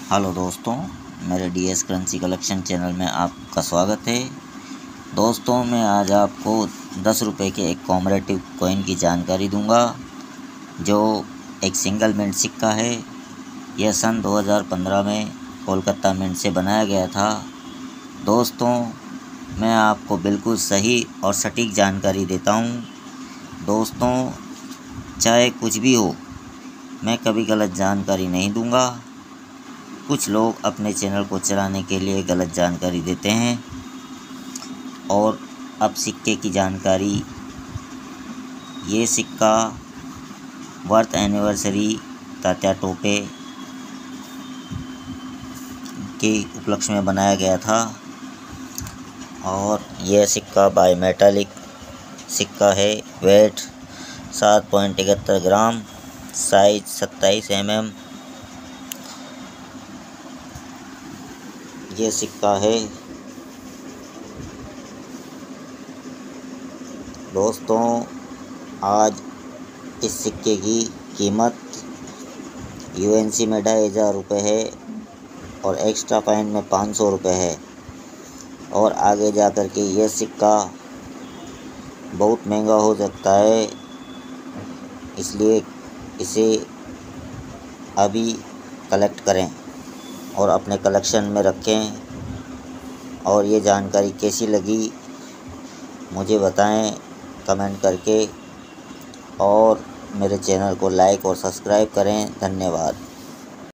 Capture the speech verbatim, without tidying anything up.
Hello दोस्तों, मेरे D S currency collection channel में आपका स्वागत है। दोस्तों, मैं आज आपको दस रुपये के एक कॉमरेटिव कॉइन की जानकारी दूंगा, जो एक सिंगल मिंट सिक्का है। यह सन दो हज़ार पंद्रह में कोलकाता मिंट से बनाया गया था। दोस्तों, मैं आपको बिल्कुल सही और सटीक जानकारी देता हूं। दोस्तों, चाहे कुछ भी हो, मैं कभी गलत जानकारी नहीं दूंगा। कुछ लोग अपने चैनल को चलाने के लिए गलत जानकारी देते हैं। और अब सिक्के की जानकारी। ये सिक्का बर्थ एनिवर्सरी तात्या टोपे के उपलक्ष्य में बनाया गया था। और यह सिक्का बायमेटालिक सिक्का है। वेट सात पॉइंट इकहत्तर ग्राम, साइज सत्ताईस एम एम ये सिक्का है। दोस्तों, आज इस सिक्के की कीमत यू एन सी में ढाई हज़ार रुपये है और एक्स्ट्रा फाइन में पाँच सौ रुपये है। और आगे जा कर के यह सिक्का बहुत महंगा हो सकता है, इसलिए इसे अभी कलेक्ट करें और अपने कलेक्शन में रखें। और ये जानकारी कैसी लगी मुझे बताएं कमेंट करके, और मेरे चैनल को लाइक और सब्सक्राइब करें। धन्यवाद।